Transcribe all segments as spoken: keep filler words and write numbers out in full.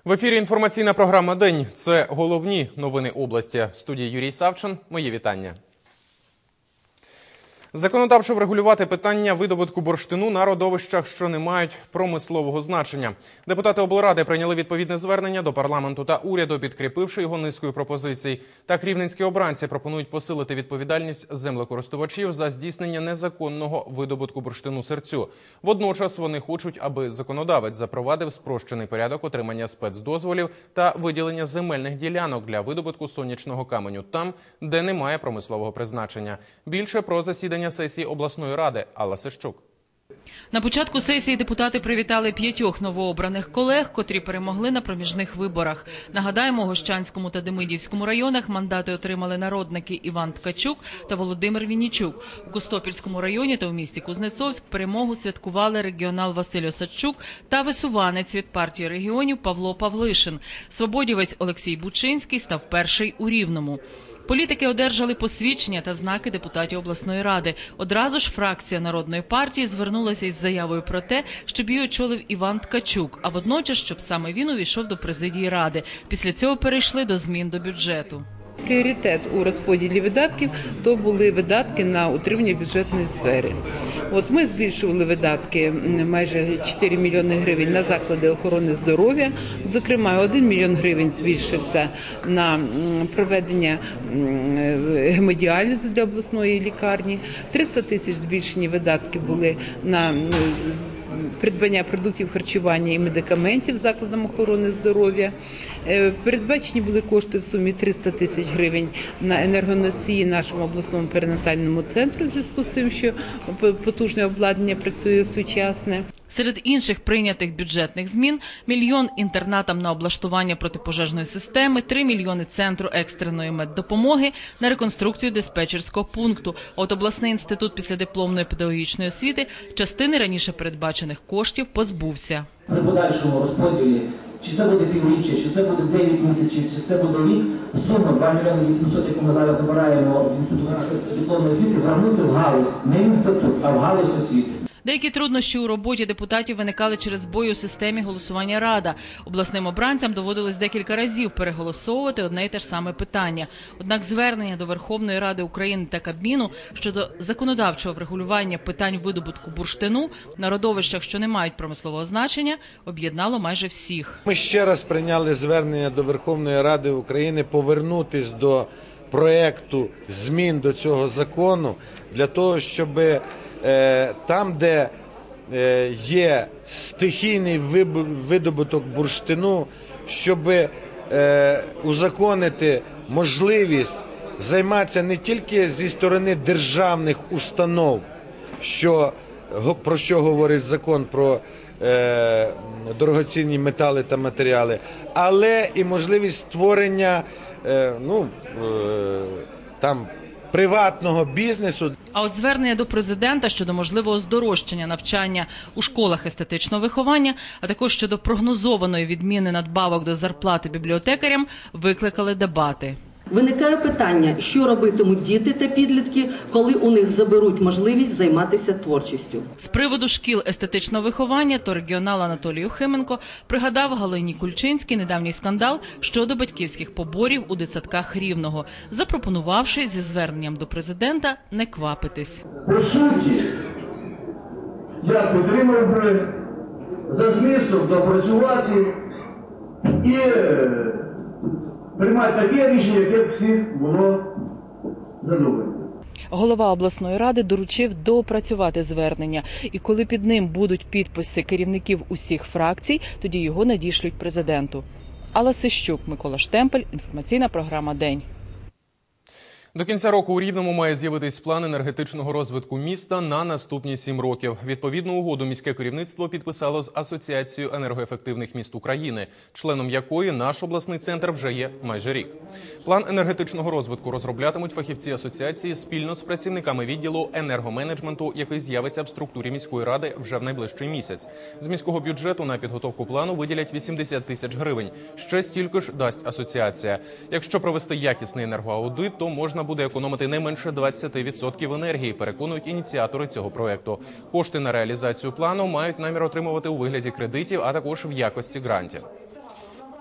В ефірі інформаційна програма «День». Це головні новини області. В студії Юрій Савчин. Мої вітання. Законодавчо врегулювати питання видобутку бурштину на родовищах, що не мають промислового значення. Депутати облради прийняли відповідне звернення до парламенту та уряду, підкріпивши його низкою пропозицій. Так, рівненські обранці пропонують посилити відповідальність землекористувачів за здійснення незаконного видобутку бурштину сирцю. Водночас вони хочуть, аби законодавець запровадив спрощений порядок отримання спецдозволів та виділення земельних ділянок для видобутку сонячного каменю там, де немає промислового призначення. Більше про засідання сесії обласної ради. Алла Сищук. На початку сесії депутати привітали п'ятьох новообраних колег, котрі перемогли на проміжних виборах. Нагадаємо, у Гощанському та Демидівському районах мандати отримали народники Іван Ткачук та Володимир Віннічук. У Костопільському районі та у місті Кузнецовськ перемогу святкували регіонал Василь Осадчук та висуванець від партії регіонів Павло Павлишин. Свободівець Олексій Бучинський став перший у Рівному. Політики одержали посвідчення та знаки депутатів обласної ради. Одразу ж фракція Народної партії звернулася із заявою про те, щоб її очолив Іван Ткачук, а водночас, щоб саме він увійшов до президії ради. Після цього перейшли до змін до бюджету. Пріоритет у розподілі видатків – то були видатки на утримання бюджетної сфери. От ми збільшували видатки майже чотири мільйони гривень на заклади охорони здоров'я. Зокрема, один мільйон гривень збільшився на проведення гемодіалізу для обласної лікарні. триста тисяч збільшені видатки були на придбання продуктів харчування і медикаментів закладам охорони здоров'я. Передбачені були кошти в сумі триста тисяч гривень на енергоносії нашому обласному перинатальному центру в зв'язку з тим, що потужне обладнання працює сучасне. Серед інших прийнятих бюджетних змін – мільйон інтернатам на облаштування протипожежної системи, три мільйони Центру екстреної меддопомоги на реконструкцію диспетчерського пункту. А от обласний інститут післядипломної педагогічної освіти частини раніше передбачених коштів позбувся. При подальшому розподілі, чи це буде півріччя, чи це буде дев'ять місяців, чи це буде рік, сума два мільйони вісімсот, яку ми зараз забираємо в інститут дипломної освіти, вгорнути в галузь, не в інститут, а в галузь освіти. Деякі труднощі у роботі депутатів виникали через збої у системі голосування Рада. Обласним обранцям доводилось декілька разів переголосовувати одне й те ж саме питання. Однак звернення до Верховної Ради України та Кабміну щодо законодавчого врегулювання питань видобутку бурштину на родовищах, що не мають промислового значення, об'єднало майже всіх. Ми ще раз прийняли звернення до Верховної Ради України повернутись до проекту змін до цього закону для того, щоб там, де є стихійний видобуток бурштину, щоб узаконити можливість займатися не тільки зі сторони державних установ, що, про що говорить закон про дорогоцінні метали та матеріали, але і можливість створення, ну, там, приватного бізнесу. А от звернення до президента щодо можливого здорожчання навчання у школах естетичного виховання, а також щодо прогнозованої відміни надбавок до зарплати бібліотекарям, викликали дебати. Виникає питання, що робитимуть діти та підлітки, коли у них заберуть можливість займатися творчістю. З приводу шкіл естетичного виховання, то регіонал Анатолій Охименко пригадав Галині Кульчинській недавній скандал щодо батьківських поборів у дитсадках Рівного, запропонувавши зі зверненням до президента не квапитись. По суті, я підтримав би за змістом допрацювати і приймати таке рішення, яке б всіх було задоволено. Голова обласної ради доручив доопрацювати звернення. І коли під ним будуть підписи керівників усіх фракцій, тоді його надішлють президенту. Алла Сищук, Микола Штемпель, інформаційна програма «День». До кінця року у Рівному має з'явитись план енергетичного розвитку міста на наступні сім років. Відповідну угоду міське керівництво підписало з Асоціацією енергоефективних міст України, членом якої наш обласний центр вже є майже рік. План енергетичного розвитку розроблятимуть фахівці асоціації спільно з працівниками відділу енергоменеджменту, який з'явиться в структурі міської ради вже в найближчий місяць. З міського бюджету на підготовку плану виділять вісімдесят тисяч гривень. Ще стільки ж дасть асоціація. Якщо провести якісний енергоаудит, то можна буде економити не менше двадцять відсотків енергії, переконують ініціатори цього проєкту. Кошти на реалізацію плану мають намір отримувати у вигляді кредитів, а також в якості грантів.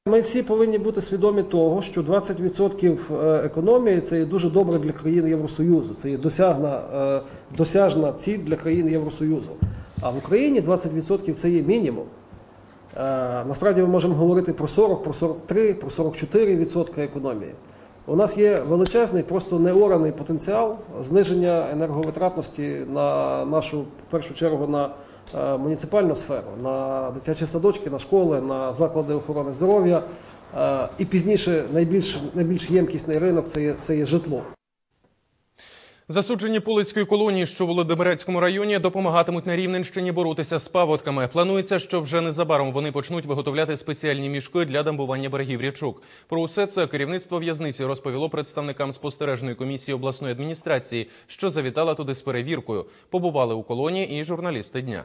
Ми всі повинні бути свідомі того, що двадцять відсотків економії – це є дуже добре для країн Євросоюзу. Це є досягна, досяжна ціль для країн Євросоюзу. А в Україні двадцять відсотків – це є мінімум. Насправді ми можемо говорити про сорок, про сорок три, про сорок чотири відсотки економії. У нас є величезний, просто неораний потенціал зниження енерговитратності на нашу, в першу чергу, на муніципальну сферу, на дитячі садочки, на школи, на заклади охорони здоров'я. І пізніше найбільш, найбільш ємкісний ринок – це є, це є житло. Засуджені полицької колонії, що в Володимирецькому районі, допомагатимуть на Рівненщині боротися з паводками. Планується, що вже незабаром вони почнуть виготовляти спеціальні мішки для дамбування берегів річок. Про усе це керівництво в'язниці розповіло представникам спостережної комісії обласної адміністрації, що завітала туди з перевіркою. Побували у колонії і журналісти дня.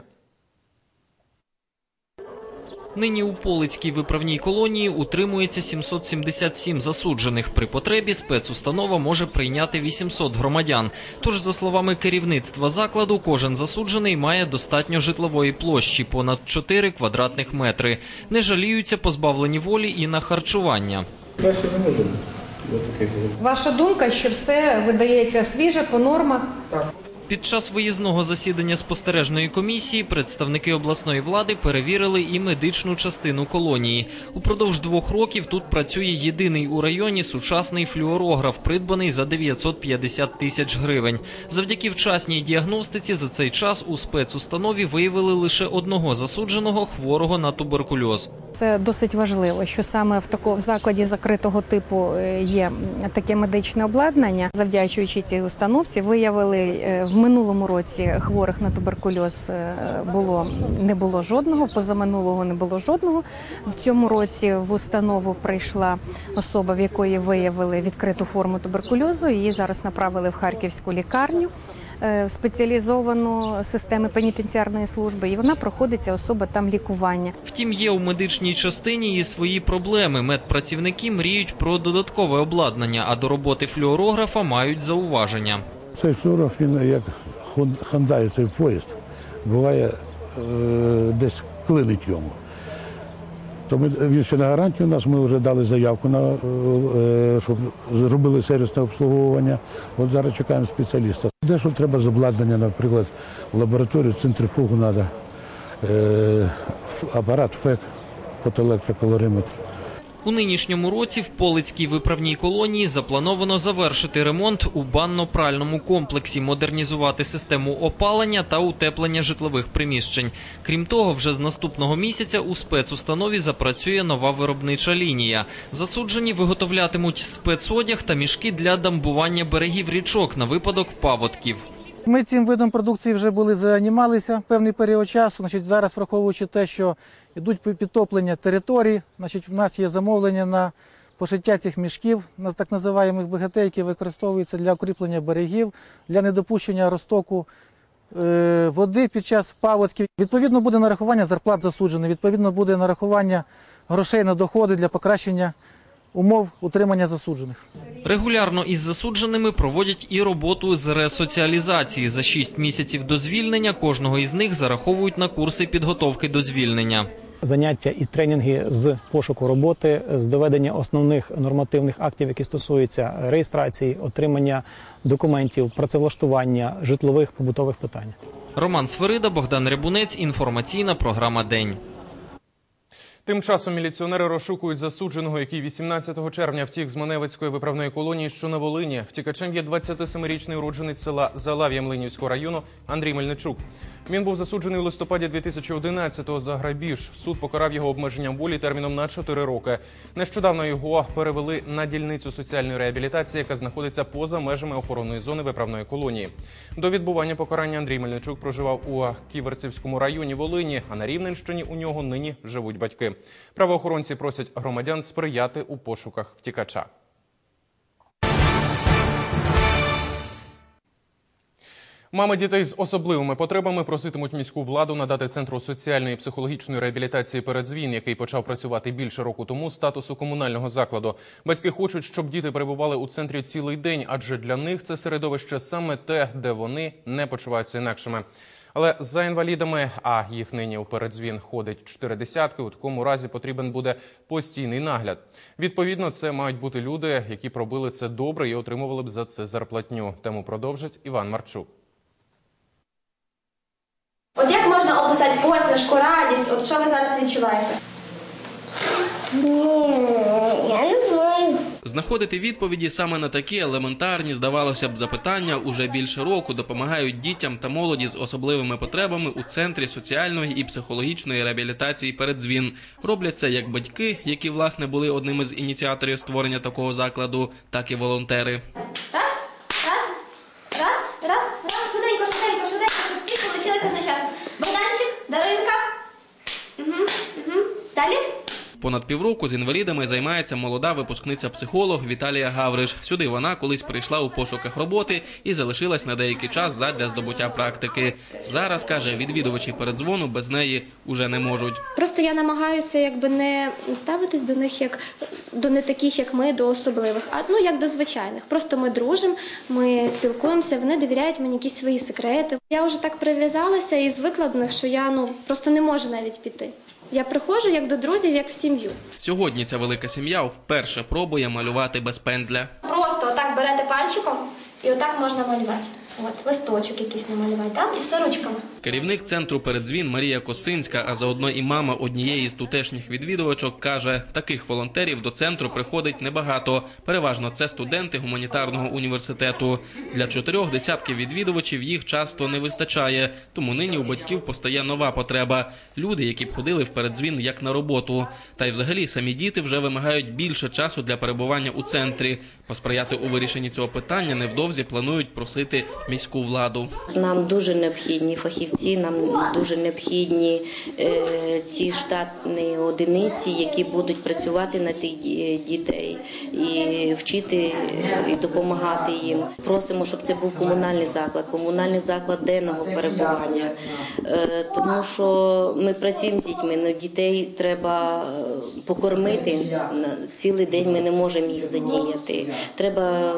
Нині у Полицькій виправній колонії утримується сімсот сімдесят сім засуджених. При потребі спецустанова може прийняти вісімсот громадян. Тож, за словами керівництва закладу, кожен засуджений має достатньо житлової площі – понад чотири квадратних метри. Не жаліються позбавлені волі і на харчування. Краще не може бути. Ваша думка, що все видається свіже, по нормах? Так. Під час виїзного засідання спостережної комісії представники обласної влади перевірили і медичну частину колонії. Упродовж двох років тут працює єдиний у районі сучасний флюорограф, придбаний за дев'ятсот п'ятдесят тисяч гривень. Завдяки вчасній діагностиці за цей час у спецустанові виявили лише одного засудженого хворого на туберкульоз. Це досить важливо, що саме в такому закладі закритого типу є таке медичне обладнання. Завдячуючи цій установці, виявили в минулому році хворих на туберкульоз було, не було жодного, позаминулого не було жодного. В цьому році в установу прийшла особа, в якої виявили відкриту форму туберкульозу. Її зараз направили в Харківську лікарню спеціалізовану системи пенітенціарної служби, і вона проходить, ця особа там лікування. Втім, є у медичній частині і свої проблеми. Медпрацівники мріють про додаткове обладнання, а до роботи флюорографа мають зауваження. Цей флюорограф, він як хандає цей поїзд, буває е, десь клинить йому. То ми, він ще на гарантію у нас, ми вже дали заявку, на, е, щоб зробили сервісне обслуговування. От зараз чекаємо спеціаліста. Дещо треба з обладнання, наприклад, в лабораторію, центрифугу треба, е, апарат ФЕК, фотоелектрокалориметр. У нинішньому році в Полицькій виправній колонії заплановано завершити ремонт у банно-пральному комплексі, модернізувати систему опалення та утеплення житлових приміщень. Крім того, вже з наступного місяця у спецустанові запрацює нова виробнича лінія. Засуджені виготовлятимуть спецодяг та мішки для дамбування берегів річок на випадок паводків. Ми цим видом продукції вже були займалися певний період часу. Значить, зараз, враховуючи те, що йдуть підтоплення територій, значить, в нас є замовлення на пошиття цих мішків, на так називаємих Б Г Т, які використовуються для укріплення берегів, для недопущення розтоку е, води під час паводків. Відповідно, буде нарахування зарплат засуджених, відповідно, буде нарахування грошей на доходи для покращення умов утримання засуджених. Регулярно із засудженими проводять і роботу з ресоціалізації. За шість місяців до звільнення кожного із них зараховують на курси підготовки до звільнення. Заняття і тренінги з пошуку роботи, з доведення основних нормативних актів, які стосуються реєстрації, отримання документів, працевлаштування, житлових, побутових питань. Роман Сферида, Богдан Рябунець, інформаційна програма «День». Тим часом міліціонери розшукують засудженого, який вісімнадцятого червня втік з Маневицької виправної колонії, що на Волині. Втікачем є двадцятисемирічний уродженець села Залав'я Млинівського району Андрій Мельничук. Він був засуджений у листопаді дві тисячі одинадцятого за грабіж. Суд покарав його обмеженням волі терміном на чотири роки. Нещодавно його перевели на дільницю соціальної реабілітації, яка знаходиться поза межами охоронної зони виправної колонії. До відбування покарання Андрій Мельничук проживав у Ківерцівському районі Волині, а на Рівненщині у нього нині живуть батьки. Правоохоронці просять громадян сприяти у пошуках втікача. Мами дітей з особливими потребами проситимуть міську владу надати Центру соціальної і психологічної реабілітації «Передзвін», який почав працювати більше року тому, статусу комунального закладу. Батьки хочуть, щоб діти перебували у центрі цілий день, адже для них це середовище саме те, де вони не почуваються інакшими. Але за інвалідами, а їх нині у передзвін ходить чотири десятки, у такому разі потрібен буде постійний нагляд. Відповідно, це мають бути люди, які пробили це добре і отримували б за це зарплатню. Тему продовжить Іван Марчук. От як можна описати посмішку, радість? От що ви зараз відчуваєте? Я не знаю. Знаходити відповіді саме на такі елементарні, здавалося б, запитання уже більше року допомагають дітям та молоді з особливими потребами у Центрі соціальної і психологічної реабілітації «Передзвін». Роблять це як батьки, які, власне, були одними з ініціаторів створення такого закладу, так і волонтери. Раз, раз, раз, раз, раз, швиденько, швиденько, швиденько, щоб всі получилися одночасно. Богданчик, Даринка. Угу, угу. Далі. Понад півроку з інвалідами займається молода випускниця-психолог Віталія Гавриш. Сюди вона колись прийшла у пошуках роботи і залишилась на деякий час задля здобуття практики. Зараз, каже, відвідувачі передзвону без неї уже не можуть. Просто я намагаюся якби не ставитись до них як до не таких, як ми, до особливих, а ну як до звичайних. Просто ми дружимо, ми спілкуємося, вони довіряють мені якісь свої секрети. Я вже так прив'язалася і звикла до них, що я ну просто не можу навіть піти. Я приходжу як до друзів, як в сім'ю. Сьогодні ця велика сім'я вперше пробує малювати без пензля. Просто отак берете пальчиком і отак можна малювати. От, листочок якийсь намалювати, так? І все ручками. Керівник центру «Передзвін» Марія Косинська, а заодно і мама однієї з тутешніх відвідувачок, каже, таких волонтерів до центру приходить небагато. Переважно це студенти гуманітарного університету. Для чотирьох десятків відвідувачів їх часто не вистачає, тому нині у батьків постає нова потреба. Люди, які б ходили в «Передзвін» як на роботу. Та й взагалі самі діти вже вимагають більше часу для перебування у центрі. Посприяти у вирішенні цього питання невдовзі планують просити міську владу. Нам дуже необхідні фахівці, нам дуже необхідні е, ці штатні одиниці, які будуть працювати на тих дітей і вчити, і допомагати їм. Просимо, щоб це був комунальний заклад, комунальний заклад денного перебування, е, тому що ми працюємо з дітьми, але дітей треба покормити, цілий день ми не можемо їх задіяти. Треба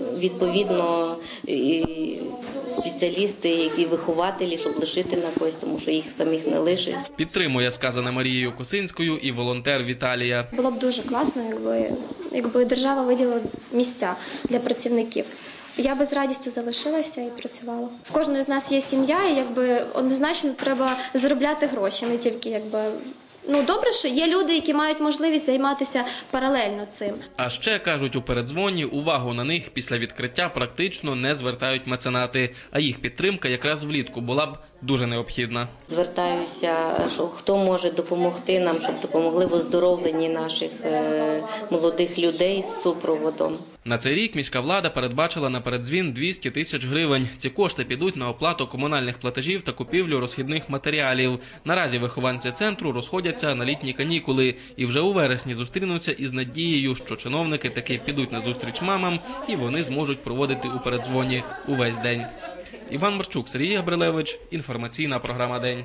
відповідно і спеціалісти, які вихователі, щоб лишити на когось, тому що їх самих не лишить. Підтримує сказане Марією Косинською і волонтер Віталія. Було б дуже класно, якби, якби держава виділила місця для працівників. Я би з радістю залишилася і працювала. В кожної з нас є сім'я, і якби однозначно треба заробляти гроші, не тільки якби. Ну, добре, що є люди, які мають можливість займатися паралельно цим. А ще, кажуть у «Передзвоні», увагу на них після відкриття практично не звертають меценати, а їх підтримка якраз влітку була б дуже необхідна. Звертаюся, що хто може допомогти нам, щоб допомогли в оздоровленні наших е, молодих людей з супроводом. На цей рік міська влада передбачила на «Передзвін» двісті тисяч гривень. Ці кошти підуть на оплату комунальних платежів та купівлю розхідних матеріалів. Наразі вихованці центру розходяться на літні канікули і вже у вересні зустрінуться із надією, що чиновники таки підуть на зустріч мамам і вони зможуть проводити у «Передзвоні» увесь день. Іван Марчук, Сергій Габрилевич, інформаційна програма «День».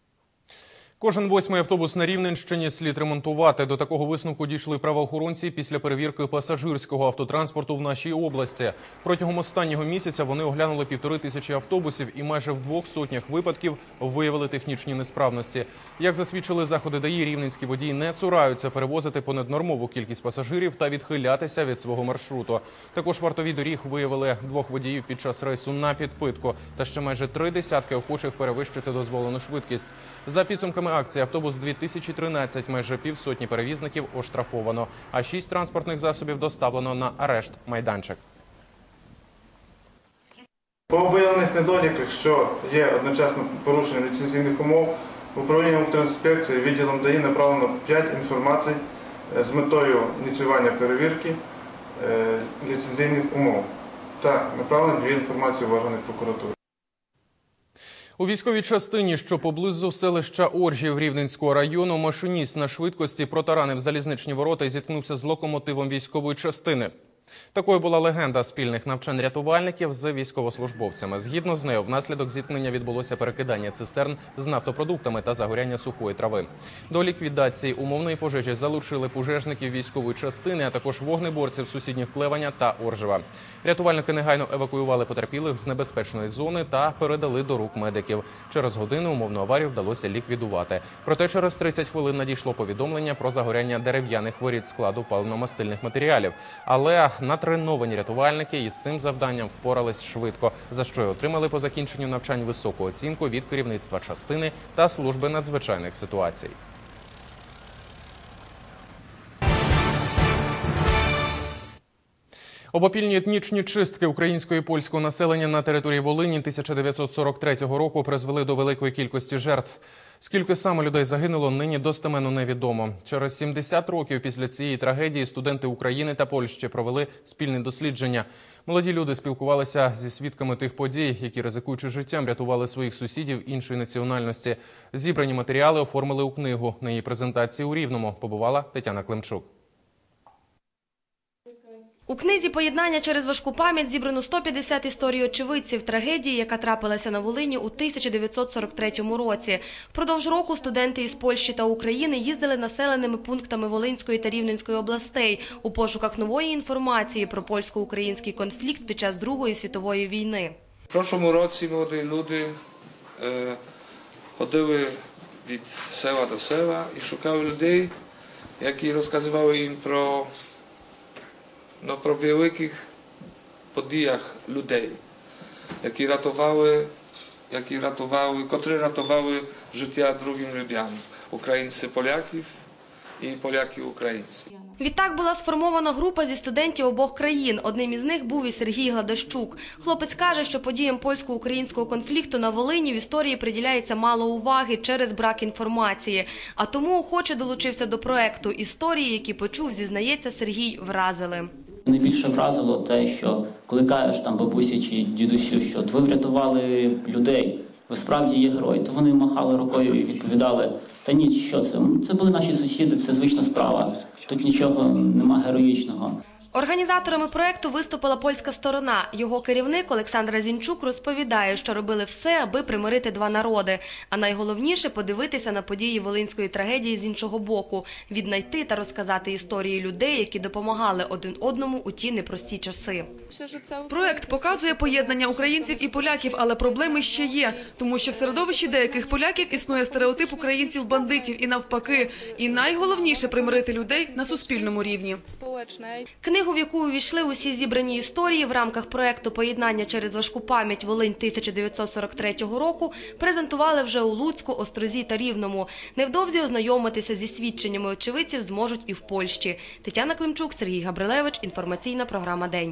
Кожен восьмий автобус на Рівненщині слід ремонтувати. До такого висновку дійшли правоохоронці після перевірки пасажирського автотранспорту в нашій області. Протягом останнього місяця вони оглянули півтори тисячі автобусів і майже в двох сотнях випадків виявили технічні несправності. Як засвідчили заходи ДАІ, рівненські водії не цураються перевозити понаднормову кількість пасажирів та відхилятися від свого маршруту. Також вартові доріг виявили двох водіїв під час рейсу на підпитку та ще майже три десятки охочих перевищити дозволену швидкість. За підсумками акції автобус дві тисячі тринадцять майже півсотні перевізників оштрафовано, а шість транспортних засобів доставлено на арешт-майданчик. По виявлених недоліках, що є одночасно порушення ліцензійних умов, управлінням Укртрансінспекції відділом ДАІ направлено п'ять інформацій з метою ініціювання перевірки ліцензійних умов та направлено дві інформації в органи прокуратури. У військовій частині, що поблизу селища Оржів Рівненського району, машиніст на швидкості протаранив залізничні ворота і зіткнувся з локомотивом військової частини. Такою була легенда спільних навчань рятувальників з військовослужбовцями. Згідно з нею, внаслідок зіткнення відбулося перекидання цистерн з нафтопродуктами та загоряння сухої трави. До ліквідації умовної пожежі залучили пожежників військової частини, а також вогнеборців сусідніх Клеваня та Оржева. Рятувальники негайно евакуювали потерпілих з небезпечної зони та передали до рук медиків. Через годину умовну аварію вдалося ліквідувати. Проте через тридцять хвилин надійшло повідомлення про загоряння дерев'яних воріт складу паливно-мастильних матеріалів. Але натреновані рятувальники із цим завданням впорались швидко, за що й отримали по закінченню навчань високу оцінку від керівництва частини та служби надзвичайних ситуацій. Обопільні етнічні чистки українського і польського населення на території Волині тисяча дев'ятсот сорок третього року призвели до великої кількості жертв. Скільки саме людей загинуло, нині достеменно невідомо. Через сімдесят років після цієї трагедії студенти України та Польщі провели спільне дослідження. Молоді люди спілкувалися зі свідками тих подій, які, ризикуючи життям, рятували своїх сусідів іншої національності. Зібрані матеріали оформили у книгу. На її презентації у Рівному побувала Тетяна Климчук. У книзі «Поєднання через важку пам'ять» зібрано сто п'ятдесят історій очевидців трагедії, яка трапилася на Волині у тисяча дев'ятсот сорок третьому році. Впродовж року студенти із Польщі та України їздили населеними пунктами Волинської та Рівненської областей у пошуках нової інформації про польсько-український конфлікт під час Другої світової війни. В прошлому році молоді люди е, ходили від села до села і шукали людей, які розказували їм про No, pro wielkich podijach людей, які рятували, які рятували, котрі рятували життя другим людям, українці поляків і поляки українці. Відтак була сформована група зі студентів обох країн. Одним із них був і Сергій Гладащук. Хлопець каже, що подіям польсько-українського конфлікту на Волині в історії приділяється мало уваги через брак інформації. А тому охоче долучився до проекту. Історії, які почув, зізнається Сергій, вразили. Найбільше вразило те, що коли кажеш там бабусі чи дідусю, що от ви врятували людей, ви справді є герой, то вони махали рукою і відповідали, та ні, що це, це були наші сусіди, це звична справа, тут нічого нема героїчного. Організаторами проекту виступила польська сторона. Його керівник Олександр Зінчук розповідає, що робили все, аби примирити два народи. А найголовніше – подивитися на події волинської трагедії з іншого боку, віднайти та розказати історії людей, які допомагали один одному у ті непрості часи. Проект показує поєднання українців і поляків, але проблеми ще є. Тому що в середовищі деяких поляків існує стереотип українців-бандитів і навпаки. І найголовніше – примирити людей на суспільному рівні. Книгу, в яку увійшли усі зібрані історії в рамках проекту «Поєднання через важку пам'ять Волинь тисяча дев'ятсот сорок третього року» презентували вже у Луцьку, Острозі та Рівному. Невдовзі ознайомитися зі свідченнями очевидців зможуть і в Польщі. Тетяна Климчук, Сергій Габрилевич. Інформаційна програма «День».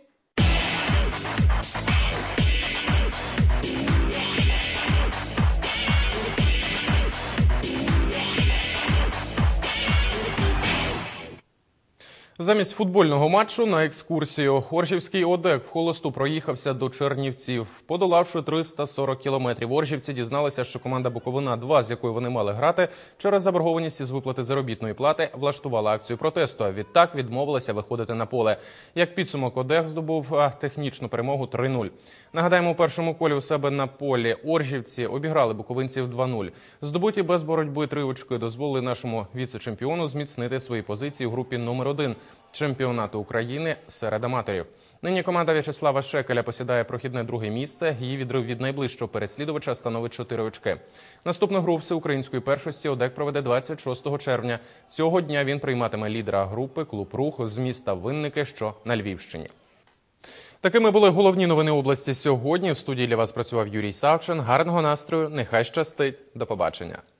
Замість футбольного матчу на екскурсію Оржівський ОДЕК вхолосту проїхався до Чернівців. Подолавши триста сорок кілометрів, оржівці дізналися, що команда «Буковина-два», з якою вони мали грати, через заборгованість із виплати заробітної плати влаштувала акцію протесту, а відтак відмовилася виходити на поле. Як підсумок, ОДЕК здобув технічну перемогу три нуль. Нагадаємо, у першому колі у себе на полі оржівці обіграли буковинців два нуль. Здобуті без боротьби три очки дозволили нашому віце-чемпіону зміцнити свої позиції у групі номер один чемпіонату України серед аматорів. Нині команда В'ячеслава Шекеля посідає прохідне друге місце. Її відрив від найближчого переслідувача становить чотири очки. Наступну гру всеукраїнської першості ОДЕК проведе двадцять шостого червня. Цього дня він прийматиме лідера групи «Клуб Рух» з міста Винники, що на Львівщині. Такими були головні новини області сьогодні. В студії для вас працював Юрій Савчин. Гарного настрою, нехай щастить. До побачення.